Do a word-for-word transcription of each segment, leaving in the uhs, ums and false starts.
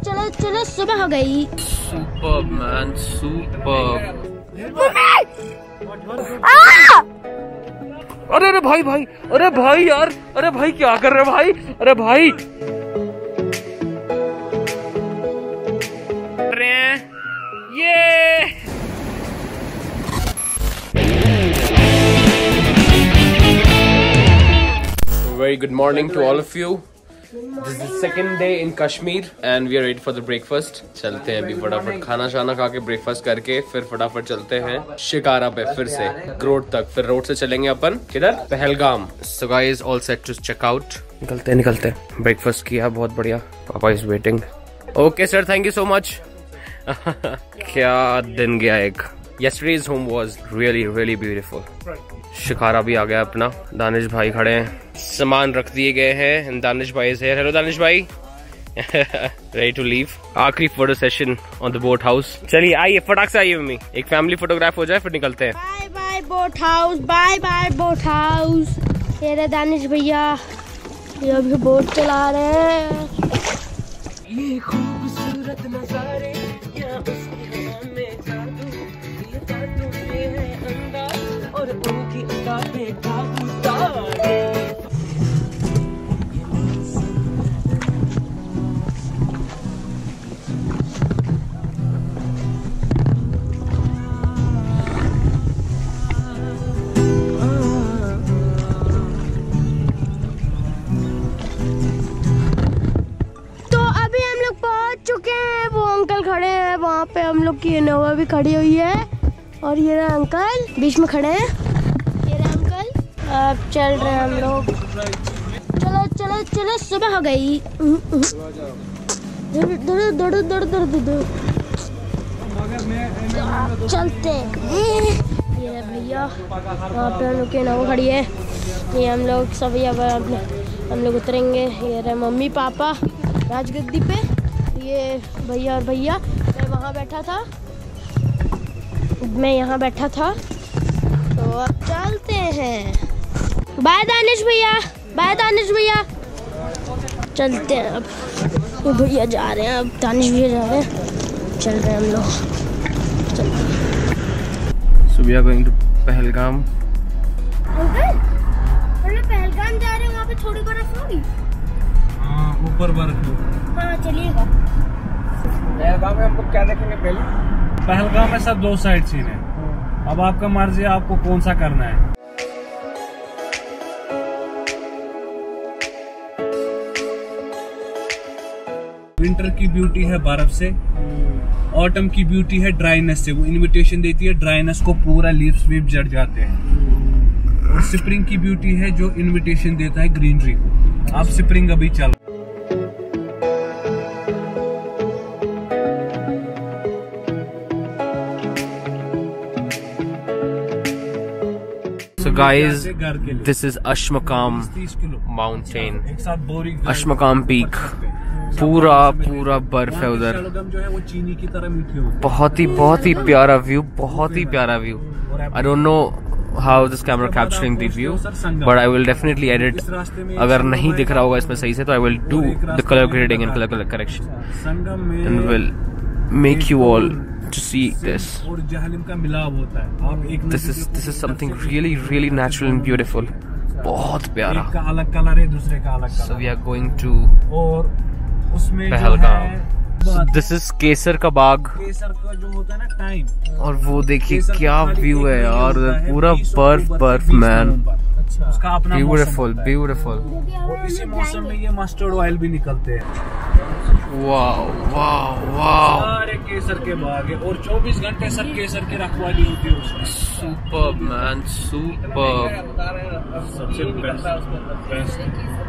चलो चलो सुबह हो गई। Super man super. अरे अरे भाई भाई अरे भाई यार अरे भाई क्या कर रहे भाई अरे भाई कर रहे हैं ये। Very good morning to all of you. This is the second day in Kashmir and we are ready for the breakfast. चलते हैं अभी फटाफट खाना शाना खा के ब्रेकफास्ट करके फिर फटाफट चलते हैं शिकारा पे फिर से रोड तक। फिर रोड से चलेंगे अपन किधर Pahalgam. So guys all set to check out. निकलते निकलते ब्रेकफास्ट किया बहुत बढ़िया। पापा is waiting. Okay sir thank you so much. क्या दिन गया एक। Yesterday's home was really really beautiful. Shikara भी आ गया अपना। दानिश भाई खड़े हैं सामान रख दिए गए हैं। दानिश भाई इज हियर। हेलो दानिश भाई। Ready to leave. आखिरी photo session on the boat house. चलिए आइए फटाक से आइए मम्मी एक फैमिली फोटोग्राफ हो जाए फिर निकलते हैं। Bye bye boat house bye bye boat house. ये रहे दानिश भैया ये अभी बोट चला रहे हैं। ये खूबसूरत नजारे या उसकी हवा में जादू ये बातों में है अंदाज और उनकी अदा पे काबू तारे। खड़े हैं वहाँ पे हम लोग की इनोवा भी खड़ी हुई है और ये रहे अंकल बीच में खड़े हैं। ये रहे अंकल। अब चल रहे हैं हम लोग। चलो चलो चलो सुबह हो गई। चलते ये भैया वहाँ पे हम लोग की इनोवा खड़ी है। ये हम लोग सब हम लोग उतरेंगे। ये रहे मम्मी पापा राजगद्दी पे। ये भैया और भैया मैं वहाँ बैठा था मैं यहाँ बैठा था। तो अब चलते हैं। बाय दानिश भैया बाय दानिश भैया। चलते हैं अब। ये भैया जा रहे हैं अब दानिश भैया जा रहे हैं। चल रहे हैं हम लोग। So we are going to Pahalgam. Uncle Pahalgam जा रहे हैं वहाँ पे थोड़ी बर्फ होगी। हाँ ऊपर बर्फ होगी। हाँ चलिएगा। पहलगाम में हम लोग क्या देखेंगे पहले। पहलगाम में सब दो साइड सीन है। अब आपका मर्जी है आपको कौन सा करना है। विंटर की ब्यूटी है बर्फ से। ऑटम की ब्यूटी है ड्राइनेस से। वो इनविटेशन देती है ड्राइनेस को पूरा लीव्स वीव जड़ जाते हैं। और स्प्रिंग की ब्यूटी है जो इनविटेशन देता है ग्रीनरी को। अब स्प्रिंग अभी चल। So guys, this is Ashmakam mountain, Ashmakam peak. पूरा पूरा बर्फ है उधर। बहुत ही बहुत ही प्यारा व्यू बहुत ही प्यारा view. I don't know how this camera capturing the view, but I will definitely edit. अगर नहीं दिख रहा होगा इसमें सही से तो I will do the color grading and color correction and will make you all to see this. This is this is something really really natural and beautiful. बहुत प्यारा। एक का अलग कलर है दूसरे का अलग colour. So we are going to और उसमें पहलगाम। So this is केसर का बाग। केसर का जो होता है ना टाइम। और वो देखिए क्या व्यू है यार उधर पूरा बर्फ बर्फ मैन। उसका अपना ब्यूटीफुल ब्यूटीफुल। और इसी मौसम में ये मस्टर्ड ऑयल भी निकलते हैं। Wow wow wow. सारे केसर के बाग है और चौबीस घंटे सब केसर की रखवाली होती है उसमें। Super man super. सबसे बेस्ट।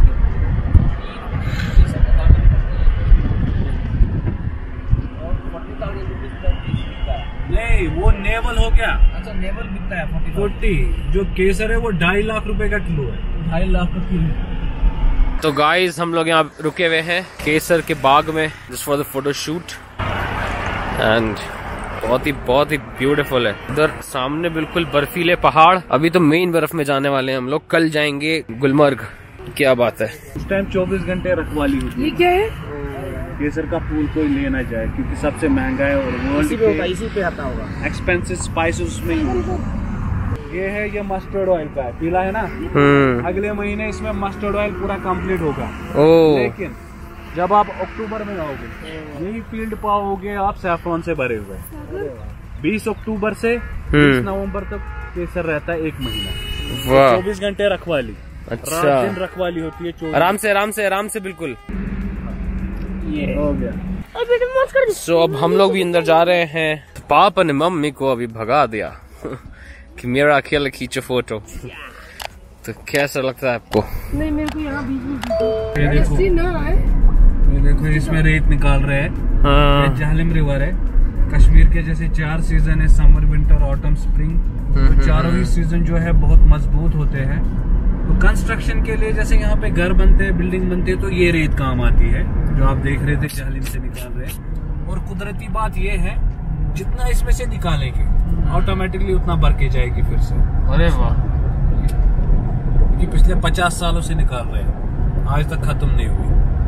नहीं वो नेवल हो गया। अच्छा नेवल बिकता है फोर्टी। जो केसर है वो ढाई लाख रुपए का किलो है। ढाई लाख का किलो। तो गाइस हम लोग यहाँ रुके हुए हैं केसर के बाग में just for the photo shoot and बहुत ही बहुत ही ब्यूटीफुल है। उधर सामने बिल्कुल बर्फीले पहाड़। अभी तो मेन बर्फ में जाने वाले हैं हम लोग। कल जाएंगे गुलमर्ग। क्या बात है। उस टाइम चौबीस घंटे रखवाली होती है। ये क्या है? केसर का फूल कोई लेना चाहे, क्योंकि सबसे महंगा है और वर्ल्ड के इसी पे आता होगा एक्सपेंसिव स्पाइसेस में यूज होता है। ये है, ये मस्टर्ड ऑयल का है, पीला है ना। अगले महीने इसमें मस्टर्ड ऑयल पूरा कंप्लीट होगा। लेकिन जब आप अक्टूबर में आओगे यही फील्ड पाओगे आप सैफरॉन से भरे हुए। बीस अक्टूबर से बीस नवंबर तक केसर रहता है, एक महीना, चौबीस घंटे रखवाली। अच्छा, रात दिन रखवाली होती है, आराम से आराम से आराम से बिल्कुल। ये हो गया। सो so, अब हम लोग भी अंदर जा रहे हैं। पापा ने मम्मी को अभी भगा दिया कि मेरा अकेले खींचो फोटो। तो कैसा लगता है आपको? नहीं, मेरे को यहाँ बीच में ये देखो, ये देखो इसमें रेत निकाल रहे हैं। हाँ। ये जाहलिम रिवर है। कश्मीर के जैसे चार सीजन है, समर, विंटर, ऑटम, स्प्रिंग, तो चारों ही सीजन जो है बहुत मजबूत होते हैं। तो कंस्ट्रक्शन के लिए जैसे यहाँ पे घर बनते हैं, बिल्डिंग बनते हैं, तो ये रेत काम आती है जो आप देख रहे थे जाहलिम से निकाल रहे हैं। और कुदरती बात ये है, जितना इसमें से निकालेंगे ऑटोमेटिकली उतना भर के जाएगी फिर से। अरे वाह, क्योंकि पिछले पचास सालों से निकाल रहे हैं, आज तक खत्म नहीं हुई।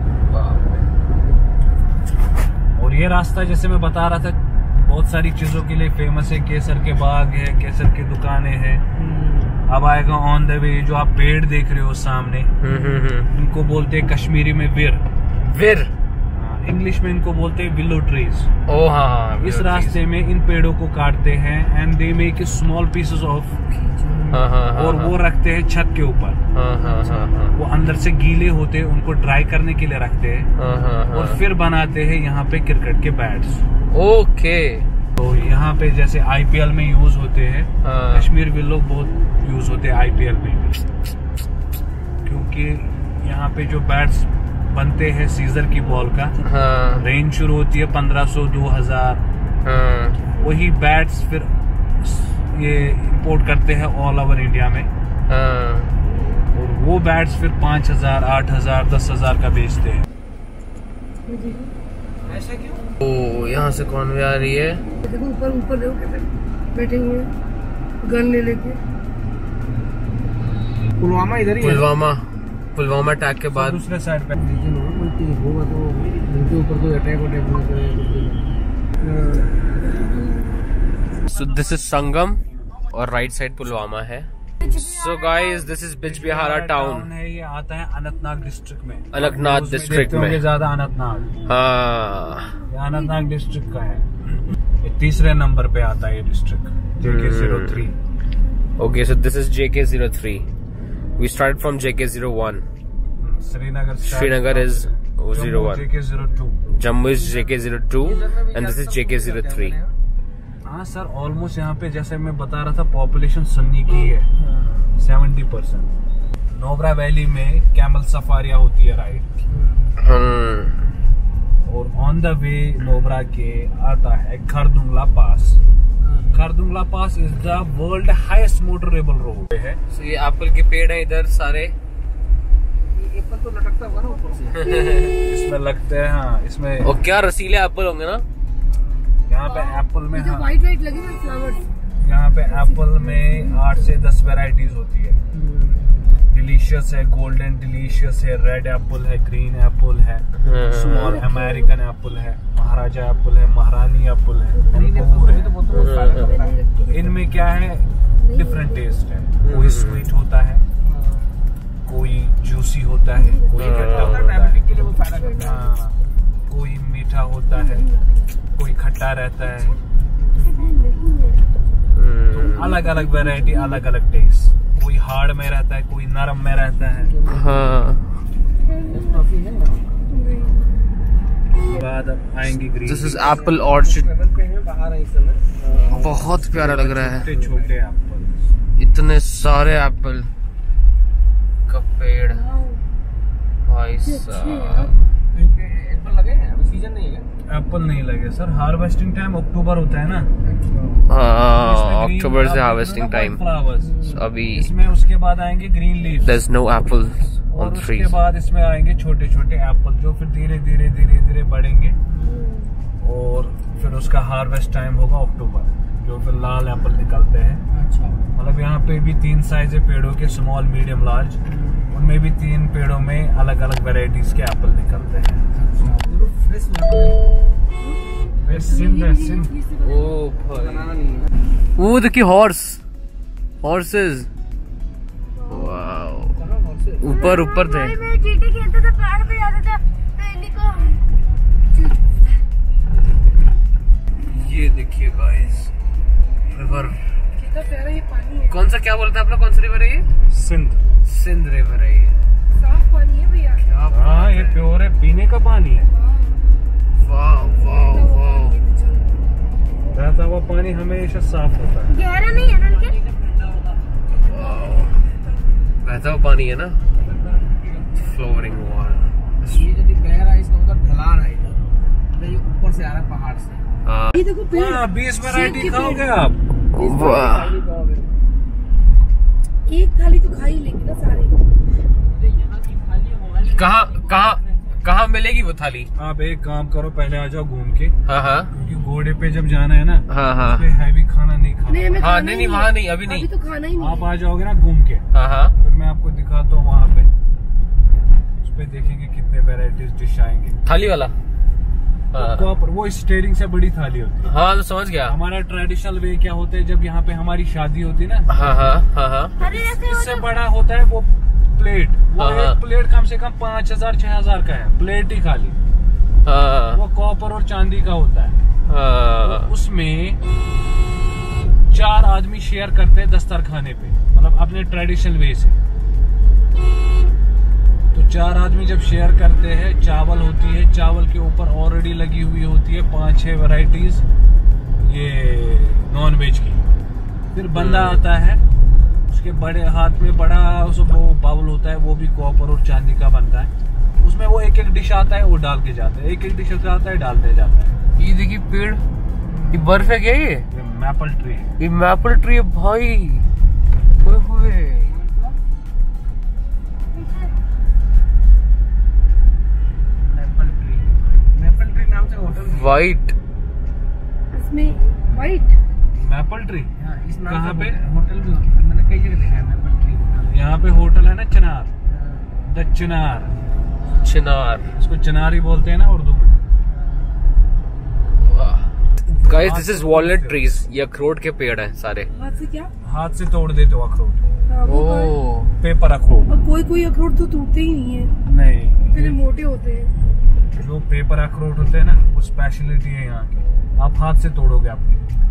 और ये रास्ता जैसे मैं बता रहा था बहुत सारी चीजों के लिए फेमस है। केसर के बाग है, केसर की दुकानें हैं। अब आएगा ऑन द वे जो आप पेड़ देख रहे हो सामने, इनको बोलते हैं कश्मीरी में विर। विर इंग्लिश में इनको बोलते हैं विलो ट्रीज। ओ हाँ, इस रास्ते में इन पेड़ों को काटते हैं and they make small pieces of, और वो रखते हैं छत के ऊपर। वो अंदर से गीले होते हैं, उनको ड्राई करने के लिए रखते हैं, और फिर बनाते हैं यहाँ पे क्रिकेट के बैट्स। ओके, तो यहाँ पे जैसे आईपीएल में यूज होते हैं, कश्मीर विलो बहुत यूज होते हैं आईपीएल में भी, क्योंकि यहाँ पे जो बैट्स बनते हैं सीजर की बॉल का, हाँ। रेंज शुरू होती है पंद्रह सौ दो हजार। हाँ। वही बैट्स फिर ये इंपोर्ट करते हैं ऑल ओवर इंडिया में। हाँ। और वो बैट्स फिर पाँच हजार आठ हजार दस हजार का बेचते हैं। ऐसा क्यों? ओ, यहाँ से कौन भी आ रही है? देखो ऊपर ऊपर देखो कैसे बैठे हुए हैं गन ले लेके। पुलवामा इधर ही है। पुलवामा पुलवामा अटैक के बाद दूसरे साइड पे होगा तो उनके ऊपर कोई अटैक वटैक ना करे। सो दिस इज संगम और राइट साइड पुलवामा है। So guys, this is Bijbehara town है। ये आता है अनंतनाग डिस्ट्रिक्ट में। अनंतनाग डिस्ट्रिक्ट में ज्यादा अनंतनाग। हाँ, ये अनंतनाग डिस्ट्रिक्ट का है। ये तीसरे नंबर पे आता है ये district, JK zero three. Okay, so this is JK zero three. We started from J K zero one. Srinagar. Srinagar is zero one. J K zero two. Jammu is J K zero two, and this is J K zero three. हाँ sir, almost यहाँ पे जैसे मैं बता रहा था population Sunni की है सेवेंटी परसेंट। नोब्रा वैली में कैमल सफारिया होती है, राइट। और ऑन द वे नोब्रा के आता है Khardungla pass. Khardungla pass is the world highest motorable road है। so, ये एप्पल के पेड़ है इधर सारे। एप्पल तो लटकता हुआ ना ऊपर से। इसमें लगते हैं, हाँ इसमें। और क्या रसीले एप्पल होंगे ना यहाँ पे एप्पल में। हाँ, व्हाइट व्हाइट लगे हुए फ्लावर। यहाँ पे एप्पल में आठ से दस वेराइटीज होती है। डिलीशियस है, गोल्डन डिलीशियस है, रेड एप्पल है, ग्रीन एप्पल है, स्मॉल अमेरिकन एप्पल है, महाराजा एप्पल है, महारानी एप्पल है, अंगूर है। तो इनमें क्या है, डिफरेंट टेस्ट है। कोई स्वीट होता है, कोई जूसी होता है, कोई खट्टा होता है, हाँ, कोई मीठा होता है, कोई खट्टा रहता है। तो अलग अलग वैरायटी, अलग अलग टेस्ट। कोई हार्ड में रहता है, कोई नरम में रहता है। हाँ। बाद आएंगे green. This is apple orchard. बहुत प्यारा लग रहा है। छोटे छोटे एप्पल, इतने सारे एप्पल का पेड़ भाई साहब। एप्पल लगे हैं, अभी सीजन नहीं है। एप्पल नहीं लगे सर, हार्वेस्टिंग टाइम अक्टूबर होता है ना। हाँ, अक्टूबर से हार्वेस्टिंग टाइम। फ्लावर्स अभी इसमें, उसके बाद आएंगे green leaves. There is no apples और ऑन उसके ट्रीज। बाद इसमें आएंगे छोटे छोटे एप्पल, जो फिर धीरे धीरे धीरे धीरे बढ़ेंगे। और फिर उसका हार्वेस्ट टाइम होगा अक्टूबर, जो फिर लाल एप्पल निकलते हैं। अच्छा, मतलब यहाँ पे भी तीन साइज है पेड़ों के, स्मॉल, मीडियम, लार्ज। उनमें भी तीन पेड़ों में अलग अलग वेराइटीज के एप्पल निकलते हैं। फ्रेश वाटर सिंध है सिंध। ओ भाई, वो देखिए हॉर्स, हॉर्सेस, वाओ, ऊपर ऊपर थे। मैं चींटी खेलता था, पहाड़ पे जाता था पहले को। ये देखिए गाइस, रिवर, कितना प्यारा ये पानी है। कौन सा, क्या बोलते हैं आप लोग, कौन सा रिवर है ये? सिंध। सिंध रिवर है ये। साफ पानी है भैया। क्या हाँ ये प्योर है, पीने का पानी है। वाह वाह वाह, बहता हुआ पानी हमेशा साफ होता है। गहरा नहीं है ना उनके? बहता हुआ पानी है ना, फ्लोरिंग वाटर। ये जो बह रहा है इसका उधर ढलान है इधर, ये ऊपर से आ रहा है पहाड़ से। हाँ, ये देखो पेड़, हाँ बीस वैरायटी खाओगे आप। वाह, एक थाली तो खा ही लेंगे ना सारे। कहाँ कहाँ कहाँ मिलेगी वो थाली? आप एक काम करो, पहले आ जाओ घूम के, हाँ हाँ क्योंकि घोड़े पे जब जाना है ना, हाँ हाँ हैवी खाना नहीं खाना। नहीं हमें हाँ, खाना नहीं ही नहीं, वहाँ नहीं, अभी नहीं। अभी तो खाना ही नहीं। आप आ जाओगे ना घूम के, हाँ हाँ, फिर मैं आपको दिखाता हूँ वहाँ पे, उस पे देखेंगे कितने वैरायटीज डिश आएंगे। थाली वाला, हाँ प्रॉपर वो स्टेयरिंग से बड़ी थाली होती है। हाँ, तो समझ गया। हमारा ट्रेडिशनल वे क्या होता है, जब यहाँ पे हमारी शादी होती है ना, हाँ हाँ हाँ हाँ, अरे जैसे वो इससे बड़ा होता है वो प्लेट। वो हाँ, हाँ। एक प्लेट कम से कम पाँच हजार छह हजार का है, प्लेट ही खाली। हाँ वो कॉपर और चांदी का होता है। हाँ, उसमें चार आदमी शेयर करते हैं दस्तर खाने पे, मतलब अपने ट्रेडिशनल वे से। तो चार आदमी जब शेयर करते हैं, चावल होती है, चावल के ऊपर ऑलरेडी लगी हुई होती है पांच छह वैरायटीज ये नॉन वेज की। फिर बंदा आता है, उसके बड़े हाथ में बड़ा वो बाउल होता है, वो भी कॉपर और चांदी का बनता है। उसमें वो एक एक डिश आता है, वो डाल के जाता है, एक एक डिश आता है, डालते जाता है। ये देखिए पेड़, ये बर्फ है क्या? ये ये मैपल ट्री है। ये मैपल ट्री है भाई, ओए होए। मैपल ट्री, मैपल ट्री नाम से होटल है। वाइट, इसमें वाइट, मैपल ट्री हाँ, इस नाम कहाँ से पे? होटल भी होता है। मैंने कई जगह देखा है मैपल ट्री होटल। यहाँ पे होटल है ना चिनार, द चिनार, चिनार। इसको चिनार ही बोलते हैं ना उर्दू में। Guys, this is walnut trees. ये अखरोट के पेड़ हैं सारे। हाथ से क्या? हाथ से तोड़ देते हो अखरोट, हाँ, वो तो है। ओ, पेपर अखरोट और कोई कोई अखरोट तो टूटते ही नहीं है, नहीं। इतने मोटे होते हैं। जो पेपर अखरोट होते हैं ना, वो स्पेशलिटी है यहाँ की। आप हाथ से तोड़ोगे अपने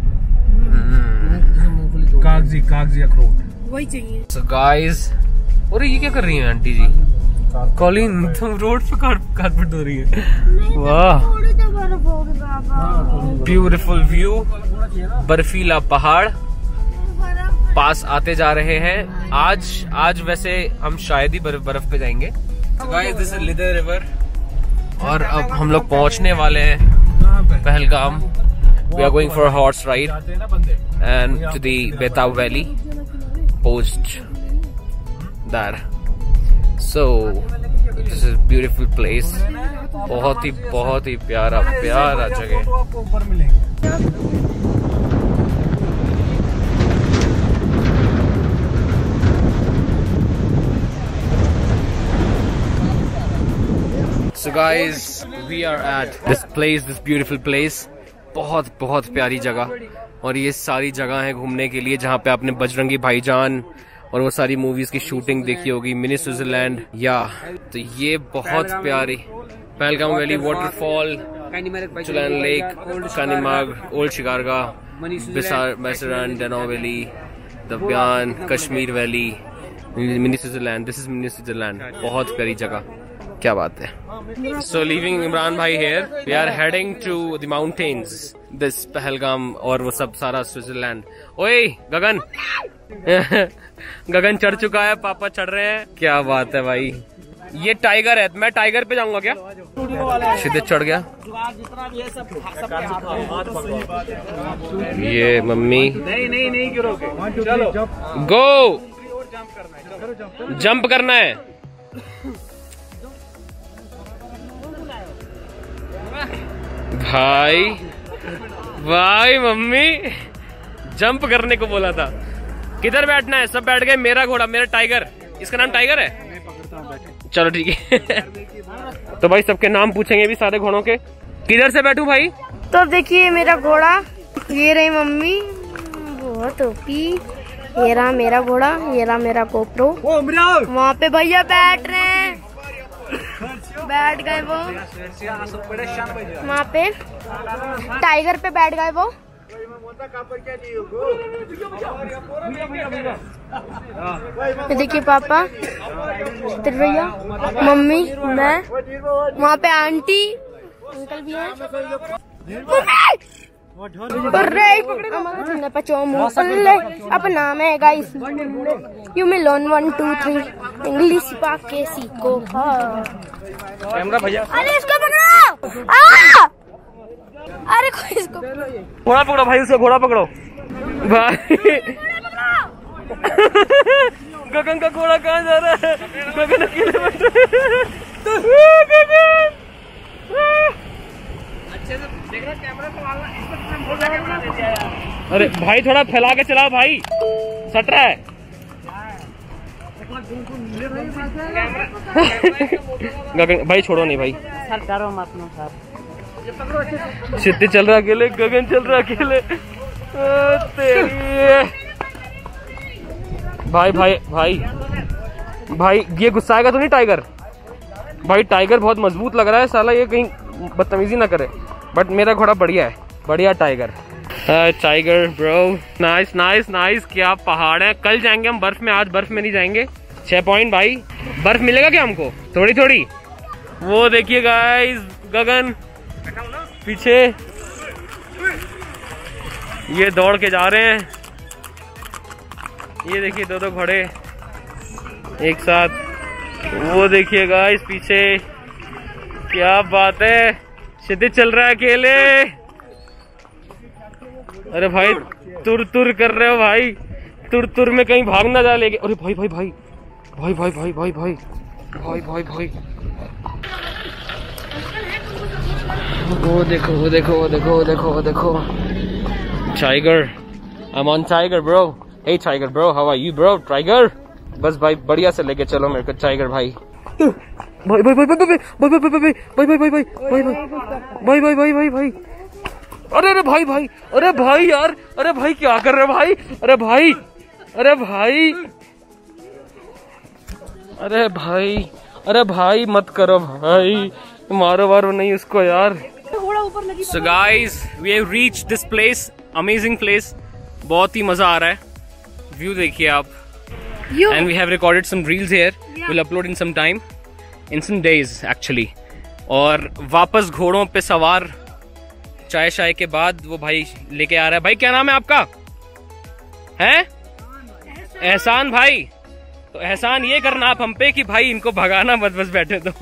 मूंगफली तोड़, कागजी कागजी अखरोट। वही चाहिए। सो गाइस, अरे ये क्या कर रही हैं आंटी जी? कॉलिन, तुम रोड पे कारपेट धो रही है। वाह, थोड़ी तो बर्फ होगी बाबा। ब्यूटीफुल व्यू, बर्फीला पहाड़, पास आते जा रहे हैं। आज आज वैसे हम शायद ही बर्फ बर्फ पे जाएंगे। So guys, this is Lidder river और अब हम लोग पहुंचने वाले हैं कहाँ पे? Pahalgam. We are going for a horse ride जाते हैं ना बंदे। and to the Betab Valley post there. So this is a beautiful place. बहुत ही बहुत ही प्यारा प्यारा जगह। फोटो आपको ऊपर मिलेंगे। So guys, we are at this place, this beautiful place. बहुत बहुत प्यारी जगह, और ये सारी जगह है घूमने के लिए जहाँ पे आपने बजरंगी भाईजान और वो सारी मूवीज की शूटिंग देखी होगी, मिनी स्विट्जरलैंड या। तो ये बहुत प्यारी Pahalgam valley, waterfall, Chulan lake, Kanimarg, old Shikargah, Baisaran, Deno valley, Dabian, Kashmir valley, mini Switzerland. This is mini Switzerland. बहुत प्यारी जगह, क्या बात है। So leaving Imran bhai here, we are heading to the mountains, this Pahalgam और वो सब सारा स्विट्जरलैंड। ओए गगन गगन चढ़ चुका है, पापा चढ़ रहे हैं। क्या बात है भाई, ये टाइगर है। मैं टाइगर पे जाऊंगा क्या? सीधे चढ़ गया। ये मम्मी, नहीं नहीं नहीं गिरोगे, चलो गो, जंप करना है। भाई भाई मम्मी जंप करने को बोला था। किधर बैठना है? सब बैठ गए। मेरा घोड़ा, मेरा टाइगर, इसका नाम टाइगर है। चलो ठीक है। तो भाई सबके नाम पूछेंगे भी सारे घोड़ों के। किधर से बैठूं भाई? तो अब देखिए मेरा घोड़ा, ये रही मम्मी, वो टोपी, ये रहा मेरा घोड़ा, ये रहा मेरा कोपरो। वहाँ पे भैया बैठ रहे हैं, बैठ गए वो वहाँ पे टाइगर पे बैठ गए वो। देखिए पापा, तेरे भैया, मम्मी, मैं, वहाँ पे आंटी अंकल भी हैं। अब नाम है गाइस, यू में loan one two three English पाक के सीखो। कैमरा भैया, अरे इसको पकड़ो, आ! अरे कोई इसको घोड़ा पकड़ो भाई, उसका घोड़ा पकड़ो भाई। गगन का घोड़ा कहाँ जा रहा है? गगन अकेले बैठा है। अच्छे से देख रहा, कैमरा संभालना, इसको कैमरा दे दिया यार। अरे भाई थोड़ा फैला के चलाओ भाई, सट रहा है। गगन भाई छोड़ो नहीं भाई, सर डरो मत नो सर। सिद्धि चल रहा अकेले, गगन चल रहा अकेले। भाई भाई भाई भाई ये गुस्साएगा तो नहीं टाइगर? भाई टाइगर बहुत मजबूत लग रहा है साला, ये कहीं बदतमीजी ना करे। बट मेरा घोड़ा बढ़िया है, बढ़िया tiger. Tiger bro, nice nice nice. क्या पहाड़ है, कल जाएंगे हम बर्फ में, आज बर्फ में नहीं जाएंगे। छह पॉइंट भाई, बर्फ मिलेगा क्या हमको? थोड़ी थोड़ी। वो देखिए गाइस, गगन पीछे ये दौड़ के जा रहे हैं। ये देखिए दो दो घोड़े एक साथ। वो देखिए गाइस पीछे, क्या बात है, क्षितिज चल रहा है अकेले। अरे भाई तुर तुर कर रहे हो भाई, तुर तुर में कहीं भाग ना जा लेके। अरे भाई भाई भाई भाई भाई भाई भाई भाई भाई भाई भाई वो देखो वो देखो वो देखो वो देखो वो देखो tiger. I am on tiger bro. Hey tiger bro, how are you bro? Tiger बस भाई बढ़िया से लेके चलो मेरे को टाइगर भाई। भाई भाई भाई भाई भाई भाई भाई भाई भाई भाई भाई भाई भाई भाई भाई भाई। अरे अरे भाई भाई, अरे भाई यार, अरे भाई क्या कर रहे हो भाई? अरे भाई, अरे भाई, अरे भाई, अरे भाई मत करो भाई, मारो वारो नहीं उसको यार। So guys, we have reached this place, amazing place, बहुत ही मजा आ रहा है। व्यू देखिए आप। And we have recorded some reels here. Yeah. We'll upload in some time, in some days actually. और वापस घोड़ों पे सवार चाय शाय के बाद वो भाई लेके आ रहा है। भाई क्या नाम है आपका? हैं? एहसान भाई। तो एहसान ये करना आप हम पे कि भाई इनको भगाना मत, बस बैठे तो।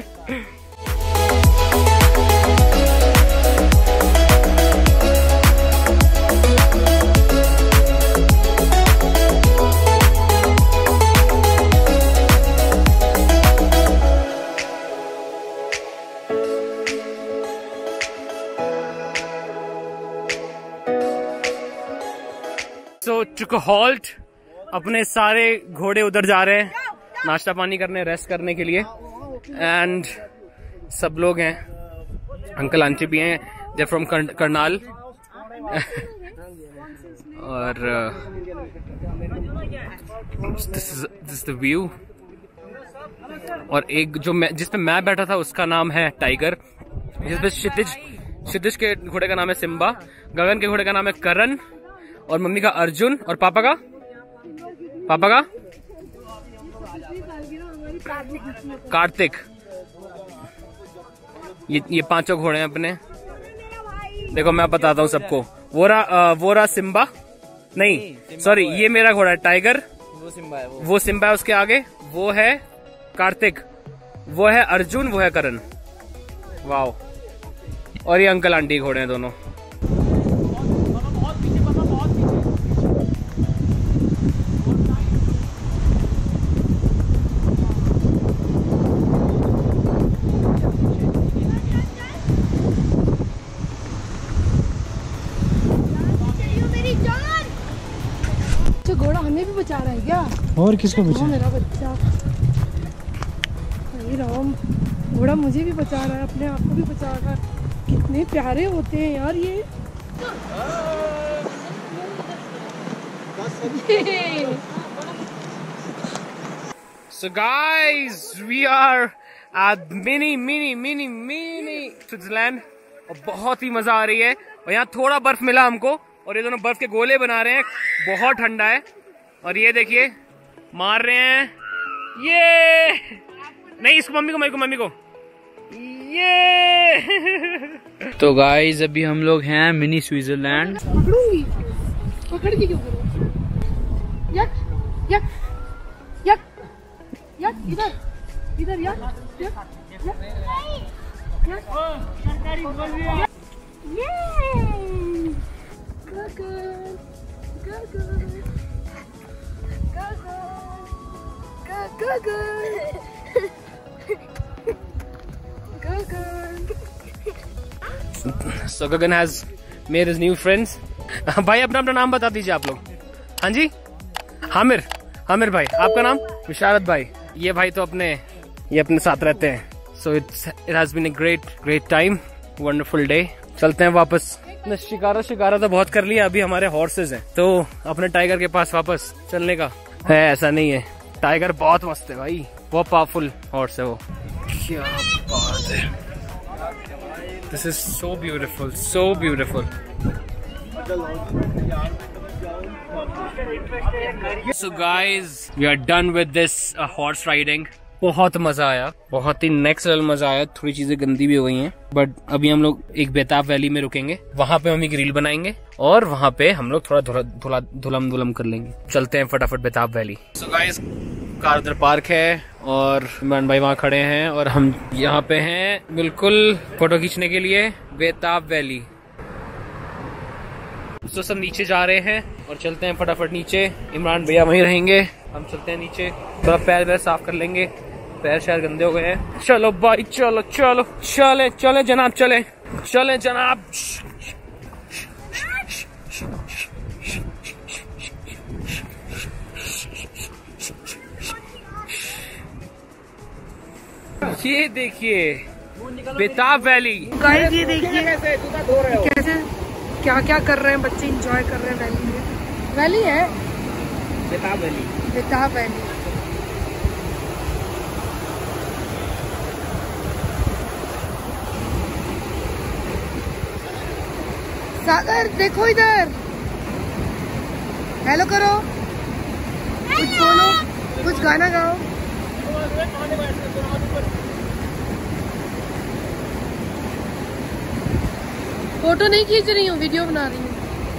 So took a halt, अपने सारे घोड़े उधर जा रहे हैं नाश्ता पानी करने, रेस्ट करने के लिए। एंड सब लोग हैं, अंकल आंटी भी हैं, दे फ्रॉम करनाल। और this is this the view. और एक जो मैं जिस पे मैं बैठा था उसका नाम है टाइगर, जिसपे क्षितिज क्षितिज के घोड़े का नाम है सिम्बा, गगन के घोड़े का नाम है करण, और मम्मी का अर्जुन, और पापा का पापा का कार्तिक। ये ये पांचों घोड़े हैं अपने। देखो मैं बताता हूँ सबको। वो रहा वो रहा सिम्बा, नहीं सॉरी, ये मेरा घोड़ा है टाइगर, वो सिम्बा है, वो, वो सिम्बा है उसके आगे, वो है कार्तिक, वो है अर्जुन, वो है करण। वाओ। और ये अंकल आंटी घोड़े हैं दोनों। घोड़ा हमें भी बचा रहा है क्या? और किसको बचा? मेरा बच्चा। राम घोड़ा मुझे भी बचा रहा है, अपने आप को भी बचा रहा है। कितने प्यारे होते हैं यार ये। So guys, we are at mini mini mini mini Switzerland और बहुत ही मजा आ रही है। और यहाँ थोड़ा बर्फ मिला हमको और ये दोनों बर्फ के गोले बना रहे हैं। बहुत ठंडा है और ये देखिए मार रहे हैं। ये नहीं, इसको मम्मी को मम्मी को मम्मी को ये। तो गाइस अभी हम लोग हैं मिनी स्विट्जरलैंड। पकड़ूंगी, पकड़ के क्यों करूँ? यक यक यक यक, इधर इधर, यक यक यक यक। So Gagan has made his new friends. भाई अपना अपना नाम बता दीजिए आप लोग। हाँ जी, हामिर, हामिर भाई। आपका नाम? विशारत भाई। ये भाई तो अपने ये अपने साथ रहते हैं। So it's it has been a great great time, wonderful day. चलते हैं वापस। शिकारा शिकारा तो बहुत कर लिया, अभी हमारे हॉर्सेस हैं तो अपने टाइगर के पास वापस चलने का है। ऐसा नहीं है, टाइगर बहुत मस्त है भाई, बहुत पावरफुल हॉर्स है वो। क्या बात है, this is so beautiful, so beautiful. So guys, we are done with this uh, horse riding. बहुत मजा आया, बहुत ही नेक्स्ट लेवल मजा आया। थोड़ी चीजें गंदी भी हो गई हैं, बट अभी हम लोग एक बेताब वैली में रुकेंगे, वहां पे हम एक रील बनाएंगे और वहां पे हम लोग थोड़ा धुला धुला धुलम धुलम कर लेंगे। चलते हैं फटाफट Betaab valley. So guys, car उधर पार्क है और इमरान भाई वहाँ खड़े हैं और हम यहाँ पे हैं बिल्कुल फोटो खींचने के लिए बेताब वैली। तो सब नीचे जा रहे हैं और चलते हैं फटाफट नीचे। इमरान भैया वहीं रहेंगे, हम चलते हैं नीचे, थोड़ा पैर वैर साफ कर लेंगे, पैर शायद गंदे हो गए हैं। चलो भाई चलो चलो चले चले जनाब, चले चले जनाब। ये देखिए बेताब वैली। गाइस ये देखिए कैसे क्या क्या कर रहे हैं बच्चे, एंजॉय कर रहे हैं वैली में। वैली है बेताब वैली, बेताब वैली। सागर देखो इधर, हेलो करो, कुछ बोलो, कुछ गाना गाओ। फोटो नहीं खींच रही हूँ, वीडियो बना रही हूँ।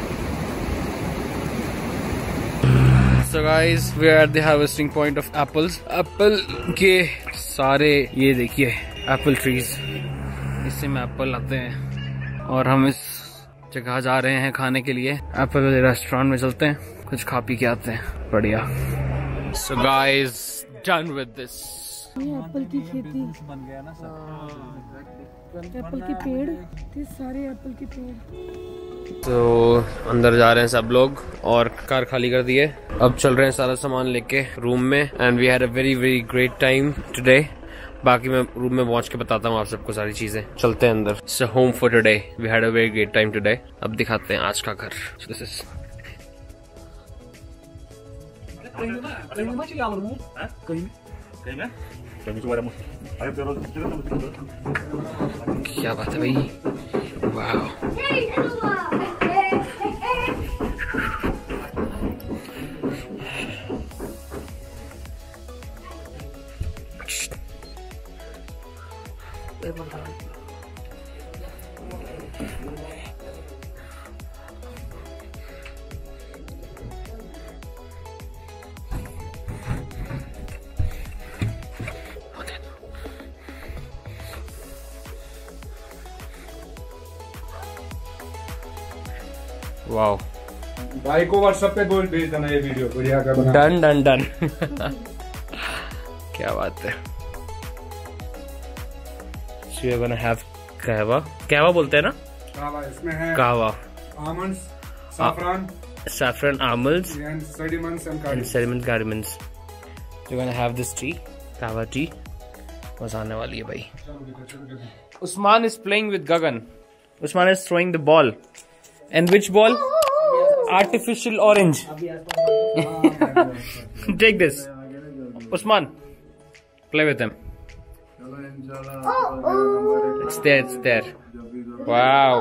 So guys, we are at the harvesting point of apples. Apple के सारे ये देखिए एप्पल ट्रीज, इससे में एप्पल आते हैं और हम इस जगह जा रहे हैं खाने के लिए। एप्पल वाले रेस्टोरेंट में चलते हैं, कुछ खा पी के आते हैं। बढ़िया। So guys, done with this. ये एप्पल की खेती बन गया ना सर। एप्पल के पेड़, इतने सारे एप्पल के पेड़। तो अंदर जा रहे हैं सब लोग और कार खाली कर दी है। अब चल रहे हैं सारा सामान लेके रूम में। And we had a very very great time today. बाकी मैं रूम में पहुंच के बताता हूँ आप सबको सारी चीजें। चलते हैं अंदर। So home for today, we had a very great time today. अब दिखाते हैं आज का घर। दिस इज क्या बात है भाई, वाह। वाओ, भाई को व्हाट्सएप पे बोल भेज देना ये वीडियो बढ़िया का बना। Done done done. क्या बात है। So you're gonna have कहवा, कहवा बोलते हैं ना? कहवा, इसमें है कहवा, almonds, saffron, saffron, almonds, and sediments and and cardamoms. sediment cardamoms. You're gonna have this tea, kahwa tea. मजा आने वाली है भाई। Usman is playing with Gagan. Usman is throwing the ball. And which ball? Artificial orange. Take this Usman, play with him. It's there, it's there. Wow.